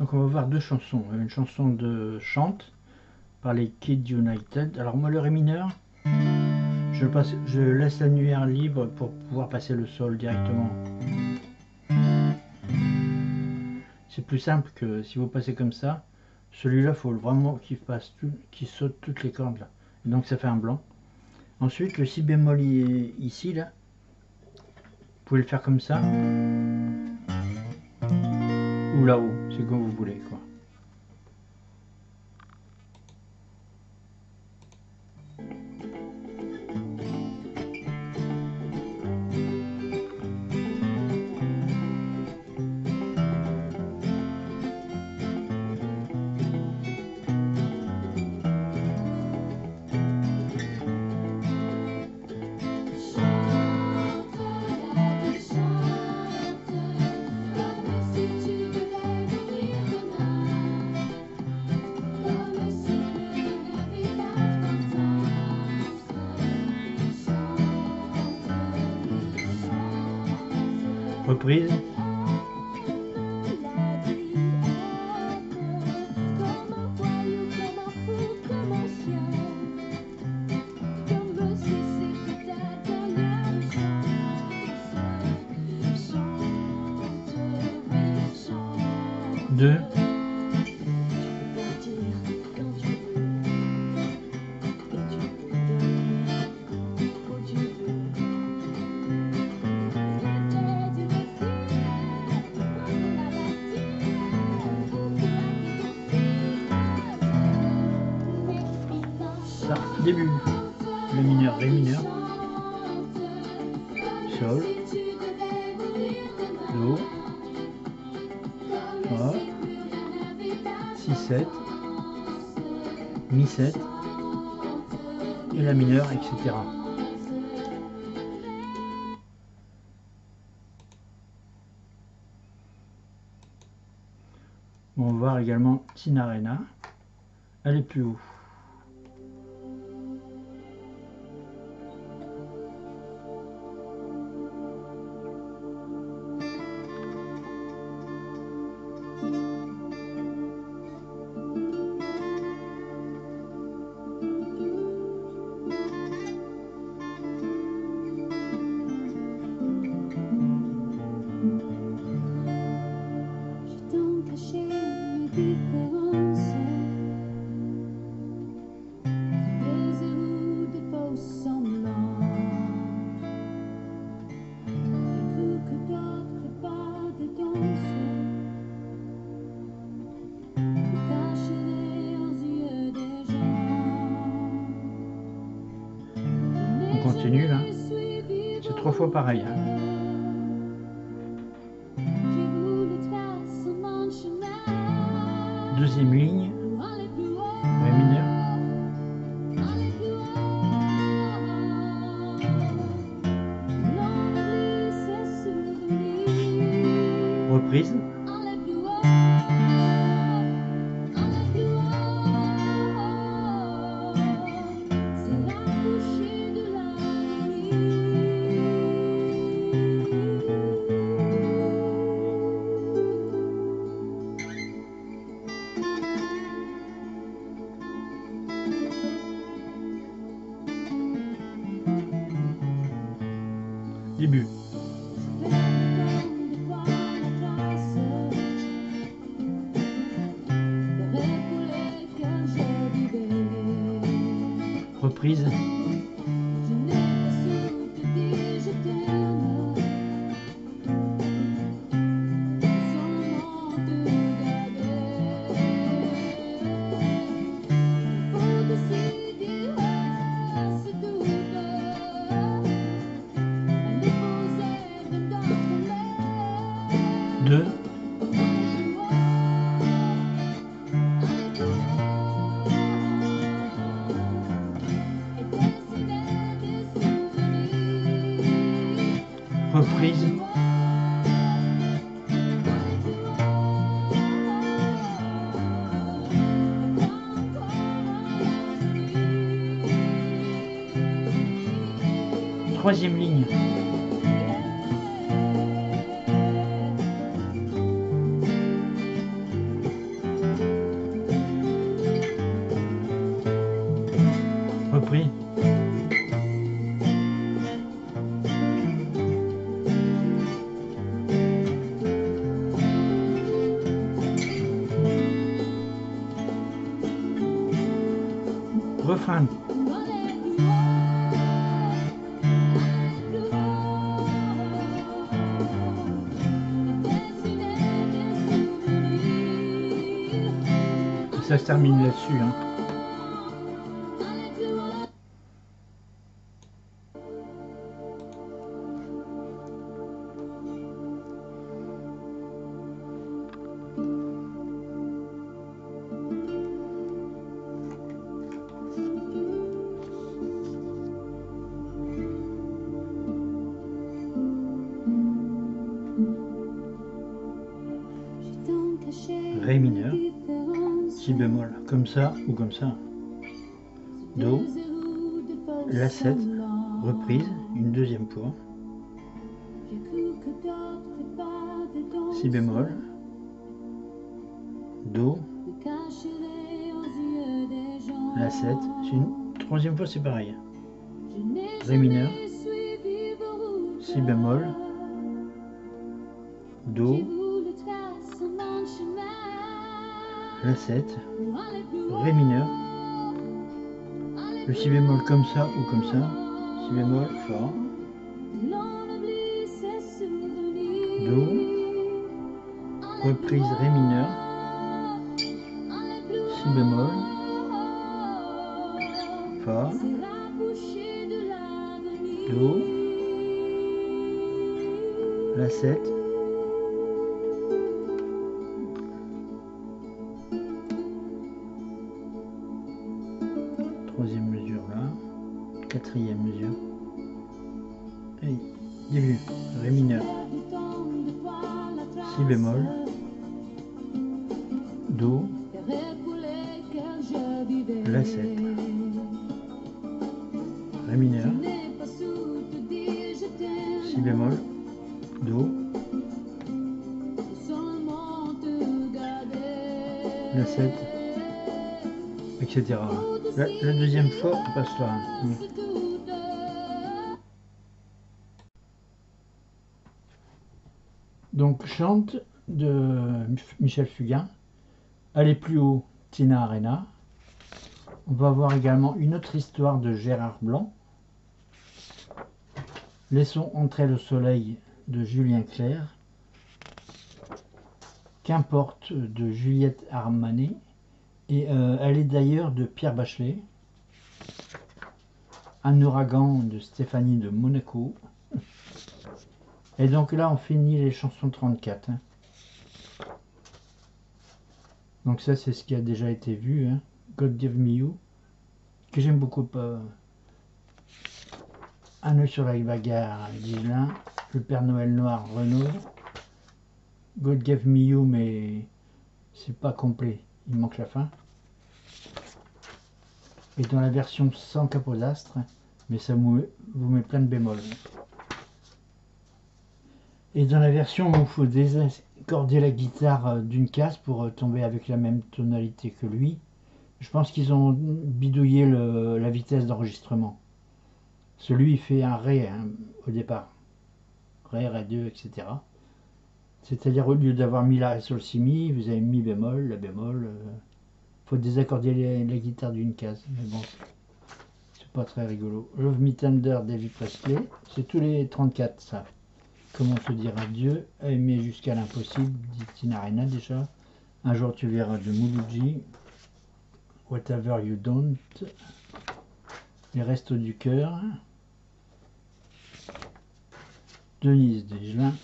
Donc on va voir deux chansons. Une chanson de chante par les Kids United. Alors moi le ré mineur, je laisse l'annuaire libre pour pouvoir passer le sol directement. C'est plus simple que si vous passez comme ça. Celui-là, il faut vraiment qu'il saute toutes les cordes là. Et donc ça fait un blanc. Ensuite, le si bémol ici là, vous pouvez le faire comme ça ou là-haut, c'est comme vous voulez quoi. Reprise. Deux. Début, le mineur, ré mineur, sol, do, fa, si 7, mi 7 et la mineure, etc. On va voir également Tinarena, elle est plus haut. On continue là, c'est 3 fois pareil. Hein. Deuxième ligne, ré mineur. Reprise. Début. Reprise. Deux. Reprise. Troisième ligne. refrain. Et ça se termine là-dessus, hein. Ré mineur, si bémol, comme ça ou comme ça, Do, La 7, reprise, une deuxième fois, si bémol, Do, La 7, une troisième fois c'est pareil, Ré mineur, si bémol, Do, La 7, Ré mineur, le si bémol comme ça ou comme ça, si bémol, Fa, Do, reprise Ré mineur, si bémol, Fa, Do, La 7, troisième mesure là, quatrième mesure, et début, Ré mineur, si bémol, Do, La 7, Ré mineur, si bémol, Do, La 7, etc. La deuxième fois, on passe là. Donc, chante de Michel Fugain. Aller plus haut, Tina Arena. On va voir également une autre histoire de Gérard Blanc. Laissons entrer le soleil de Julien Clerc. Qu'importe de Juliette Armanet. Et elle est d'ailleurs de Pierre Bachelet. Un ouragan de Stéphanie de Monaco. Et donc là, on finit les chansons 34. Hein. Donc ça, c'est ce qui a déjà été vu. Hein. God Give Me You, que j'aime beaucoup. Un œil sur la bagarre, Ghislain. Le Père Noël Noir, Renaud. God Give Me You, mais c'est pas complet. Il manque la fin. Et dans la version sans capodastre, mais ça vous met plein de bémols. Et dans la version où il faut désaccorder la guitare d'une case pour tomber avec la même tonalité que lui, je pense qu'ils ont bidouillé la vitesse d'enregistrement. Celui il fait un Ré hein, au départ. Ré, Ré2, etc. C'est-à-dire au lieu d'avoir mis la Ré sol si mi, vous avez mi bémol, la bémol. Faut désaccorder la guitare d'une case. Mais bon, c'est pas très rigolo. Love Me Tender, David Presley. C'est tous les 34 ça. Comment se dire adieu, aimer jusqu'à l'impossible, dit Tina Arena déjà. Un jour tu verras de Mouloudji. Whatever You Don't. Les restos du cœur. Denise Desgelin.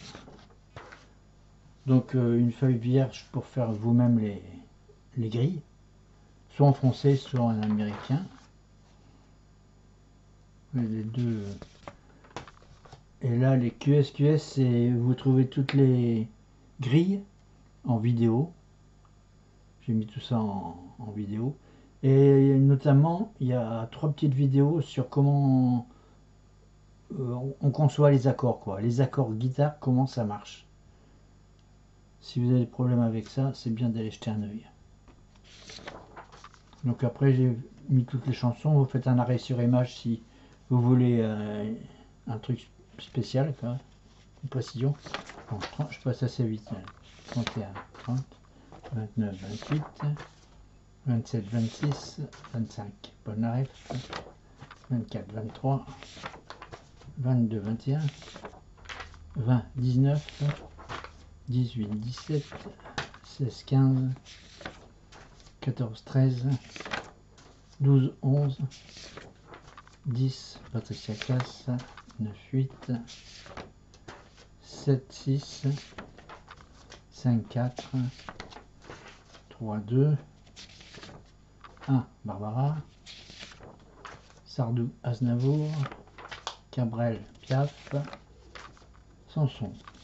Donc une feuille vierge pour faire vous-même les grilles. Soit en français, soit en américain. Les deux. Et là, les QSQS, vous trouvez toutes les grilles en vidéo. J'ai mis tout ça en vidéo. Et notamment, il y a 3 petites vidéos sur comment on conçoit les accords, quoi. Les accords guitare, comment ça marche. Si vous avez des problèmes avec ça, c'est bien d'aller jeter un œil. Donc après, j'ai mis toutes les chansons. Vous faites un arrêt sur image si vous voulez un truc spécial, quoi. Une précision. Bon, je passe assez vite. 31, 30, 29, 28, 27, 26, 25, Polnareff, 24, 23, 22, 21, 20, 19, 18, 17, 16, 15, 14, 13, 12, 11, 10, Patricia Cass, 9, 8, 7, 6, 5, 4, 3, 2, 1, Barbara, Sardou, Aznavour, Cabrel, Piaf, Sanson.